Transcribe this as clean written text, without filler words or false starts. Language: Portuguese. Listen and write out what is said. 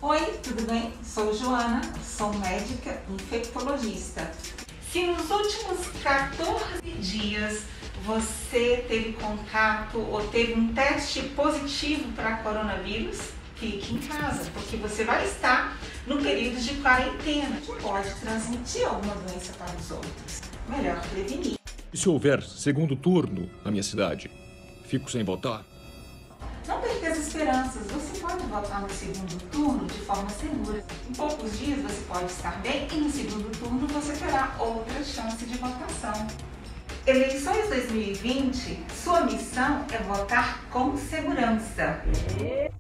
Oi, tudo bem? Sou Joana, sou médica infectologista. Se nos últimos 14 dias você teve contato ou teve um teste positivo para coronavírus, fique em casa, porque você vai estar no período de quarentena, que pode transmitir alguma doença para os outros. Melhor prevenir. E se houver segundo turno na minha cidade, fico sem votar? Não perca as esperanças, você pode votar no segundo turno de forma segura. Em poucos dias você pode estar bem e no segundo turno você terá outra chance de votação. Eleições 2020, sua missão é votar com segurança.